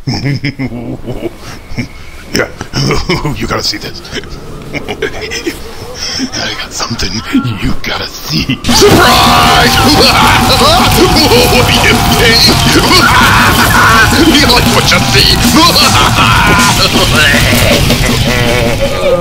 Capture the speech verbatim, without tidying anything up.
Yeah, you gotta see this. I got something you gotta see. Surprise! What do you think? You like what you see?